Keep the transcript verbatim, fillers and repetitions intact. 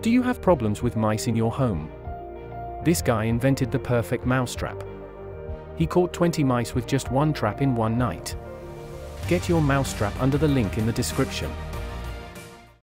Do you have problems with mice in your home? This guy invented the perfect mousetrap. He caught twenty mice with just one trap in one night. Get your mousetrap under the link in the description.